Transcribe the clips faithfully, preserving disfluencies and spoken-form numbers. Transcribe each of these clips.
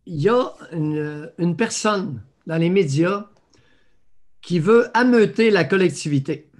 il y a une, une personne dans les médias qui veut ameuter la collectivité.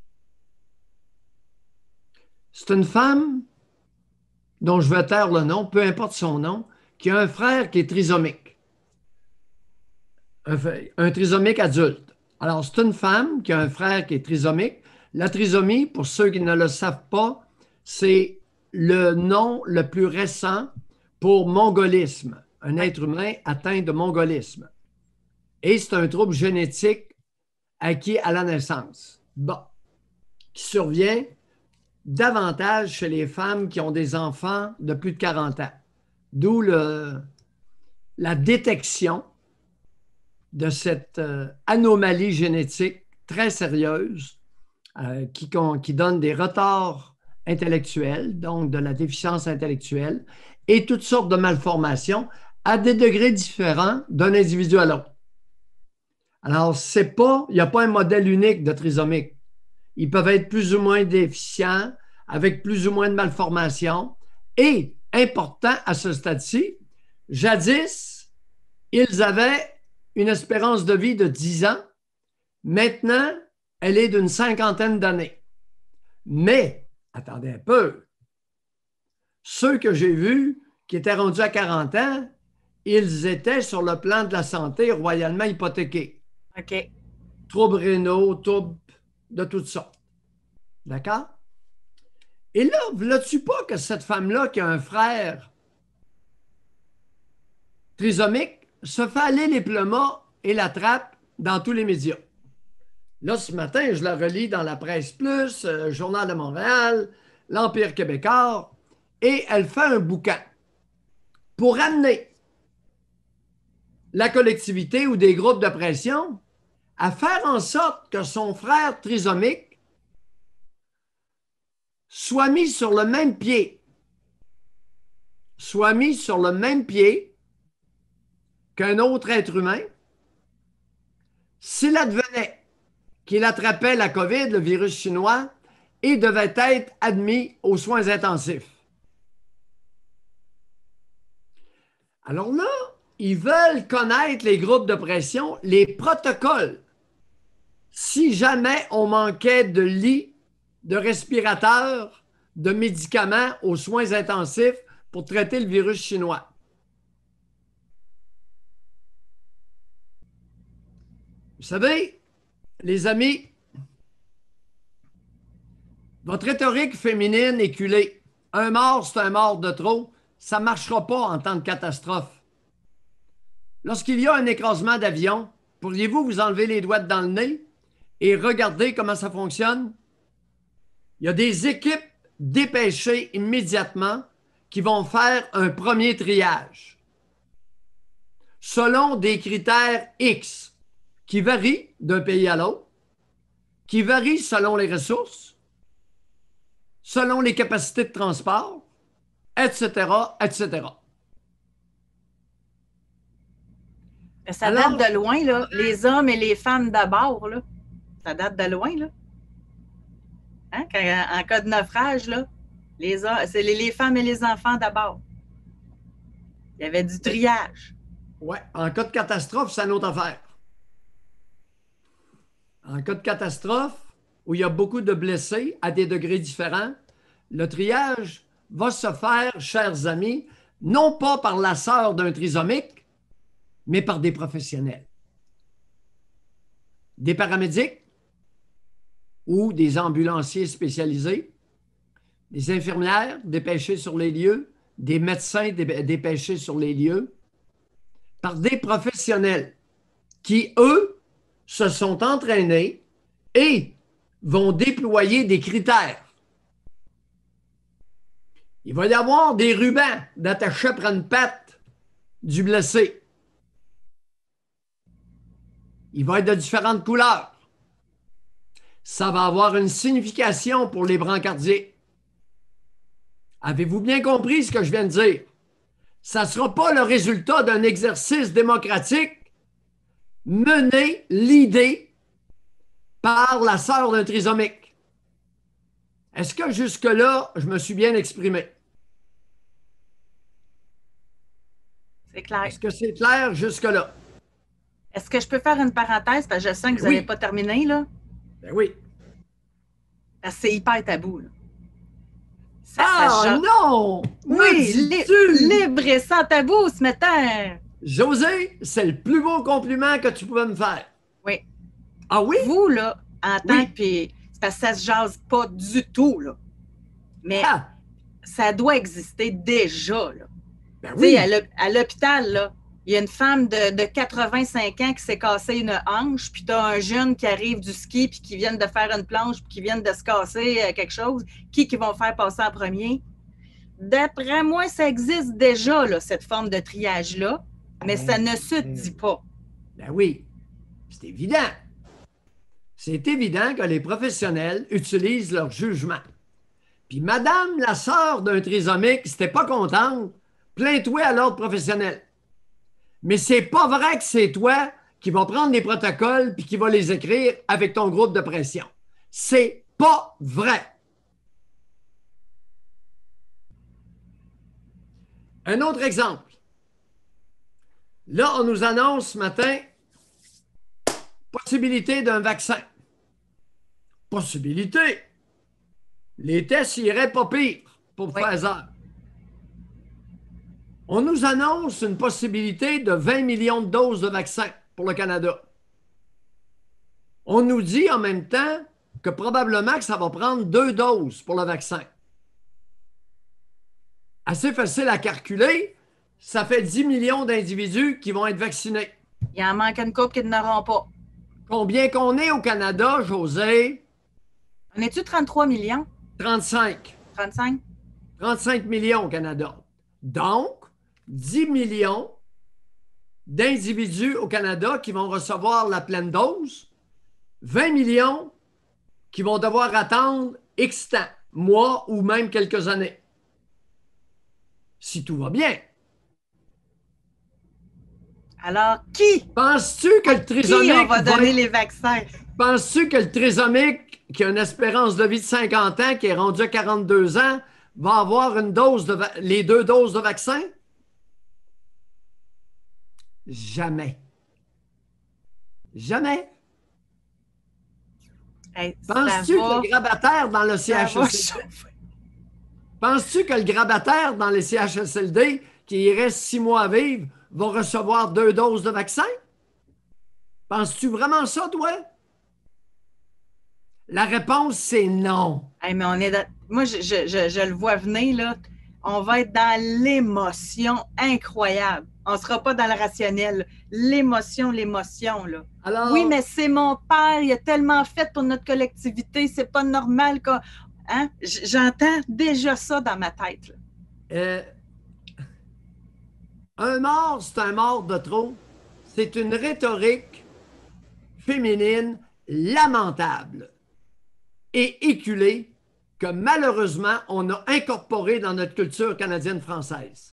C'est une femme dont je vais taire le nom, peu importe son nom, qui a un frère qui est trisomique, un, un trisomique adulte. Alors, c'est une femme qui a un frère qui est trisomique. La trisomie, pour ceux qui ne le savent pas, c'est le nom le plus récent pour mongolisme, un Ouais. être humain atteint de mongolisme. Et c'est un trouble génétique acquis à la naissance. Bon, qui survient davantage chez les femmes qui ont des enfants de plus de quarante ans. D'où le, la détection de cette euh, anomalie génétique très sérieuse euh, qui, qui donne des retards intellectuels, donc de la déficience intellectuelle, et toutes sortes de malformations à des degrés différents d'un individu à l'autre. Alors, c'est pas, il n'y a pas un modèle unique de trisomique. Ils peuvent être plus ou moins déficients, avec plus ou moins de malformations. Et, important à ce stade-ci, jadis, ils avaient une espérance de vie de dix ans. Maintenant, elle est d'une cinquantaine d'années. Mais, attendez un peu, ceux que j'ai vus qui étaient rendus à quarante ans, ils étaient sur le plan de la santé royalement hypothéqués. OK. Troubles rénaux, troubles de toutes sortes. D'accord? Et là, veux-tu pas que cette femme-là qui a un frère trisomique se fait aller les plumas et la trappe dans tous les médias? Là, ce matin, je la relis dans la Presse Plus, euh, Journal de Montréal, l'Empire québécois, et elle fait un bouquin pour amener la collectivité ou des groupes de pression à faire en sorte que son frère trisomique soit mis sur le même pied, soit mis sur le même pied qu'un autre être humain, s'il advenait qu'il attrapait la COVID, le virus chinois, et devait être admis aux soins intensifs. Alors là, ils veulent connaître, les groupes de pression, les protocoles. Si jamais on manquait de lits, de respirateurs, de médicaments aux soins intensifs pour traiter le virus chinois. Vous savez, les amis, votre rhétorique féminine éculée, un mort, c'est un mort de trop, ça ne marchera pas en temps de catastrophe. Lorsqu'il y a un écrasement d'avion, pourriez-vous vous enlever les doigts dans le nez et regarder comment ça fonctionne? Il y a des équipes dépêchées immédiatement qui vont faire un premier triage selon des critères X qui varient d'un pays à l'autre, qui varient selon les ressources, selon les capacités de transport, et cetera, et cetera. Ça date Alors, de loin, là. Les hommes et les femmes d'abord, là. Ça date de loin, là. Hein? Quand, en cas de naufrage, là, les, c'est les, les femmes et les enfants d'abord. Il y avait du triage. ouais, en cas de catastrophe, c'est une autre affaire. En cas de catastrophe, où il y a beaucoup de blessés à des degrés différents, le triage va se faire, chers amis, non pas par la sœur d'un trisomique, mais par des professionnels. Des paramédics ou des ambulanciers spécialisés, des infirmières dépêchées sur les lieux, des médecins dépêchés sur les lieux, par des professionnels qui, eux, se sont entraînés et vont déployer des critères. Il va y avoir des rubans d'attacher après une patte du blessé. Il va être de différentes couleurs. Ça va avoir une signification pour les brancardiers. Avez-vous bien compris ce que je viens de dire? Ça ne sera pas le résultat d'un exercice démocratique mené, l'idée, par la sœur d'un trisomique. Est-ce que jusque-là, je me suis bien exprimé? C'est clair. Est-ce que c'est clair jusque-là? Est-ce que je peux faire une parenthèse? Parce que je sens que vous Oui. n'avez pas terminé, là. Ben oui. Parce que c'est hyper tabou, là. Ça, Ah ça, non! oui, Me li dis-tu? libre et sans tabou ce matin. José, c'est le plus beau compliment que tu pouvais me faire. Oui. Ah oui? Vous, là, en tant Oui. que... Puis, c'est parce que ça se jase pas du tout, là. Mais Ah! ça doit exister déjà, là. Ben Tu sais, oui. à l'hôpital, là, il y a une femme de, de quatre-vingt-cinq ans qui s'est cassée une hanche, puis tu as un jeune qui arrive du ski, puis qui vient de faire une planche, puis qui vient de se casser euh, quelque chose. Qui qui vont faire passer en premier? D'après moi, ça existe déjà, là, cette forme de triage-là, mais ça ne se dit pas. Ben oui. C'est évident. C'est évident que les professionnels utilisent leur jugement. Puis madame, la sœur d'un trisomique, si t'es pas contente, plains-toi à l'ordre professionnel. Mais c'est pas vrai que c'est toi qui vas prendre les protocoles puis qui va les écrire avec ton groupe de pression. C'est pas vrai. Un autre exemple. Là, on nous annonce ce matin possibilité d'un vaccin. Possibilité. Les tests iraient pas pire pour Oui. Pfizer. On nous annonce une possibilité de vingt millions de doses de vaccins pour le Canada. On nous dit en même temps que probablement que ça va prendre deux doses pour le vaccin. Assez facile à calculer, ça fait dix millions d'individus qui vont être vaccinés. Il en manque une couple qui n'auront pas. Combien qu'on est au Canada, José? On est-tu trente-trois millions? trente-cinq. trente-cinq? trente-cinq millions au Canada. Donc, dix millions d'individus au Canada qui vont recevoir la pleine dose, vingt millions qui vont devoir attendre X temps, mois ou même quelques années. Si tout va bien. Alors, qui? Penses-tu que le trisomique... Qui on va donner va... les vaccins? Penses-tu que le trisomique, qui a une espérance de vie de cinquante ans, qui est rendu à quarante-deux ans, va avoir une dose de va... les deux doses de vaccin? Jamais. Jamais. Hey, Penses-tu va... que le grabataire dans le C H S L D... Penses-tu que le grabataire dans les C H S L D, qui y reste six mois à vivre, va recevoir deux doses de vaccin? Penses-tu vraiment ça, toi? La réponse, c'est non. Hey, mais on est dans... Moi, je, je, je, je le vois venir, là. On va être dans l'émotion incroyable. On ne sera pas dans le rationnel. L'émotion, l'émotion, là. Alors... Oui, mais c'est mon père, il a tellement fait pour notre collectivité, c'est pas normal que... Hein? J'entends déjà ça dans ma tête. Là. Euh... Un mort, c'est un mort de trop. C'est une rhétorique féminine lamentable et éculée que malheureusement, on a incorporée dans notre culture canadienne-française.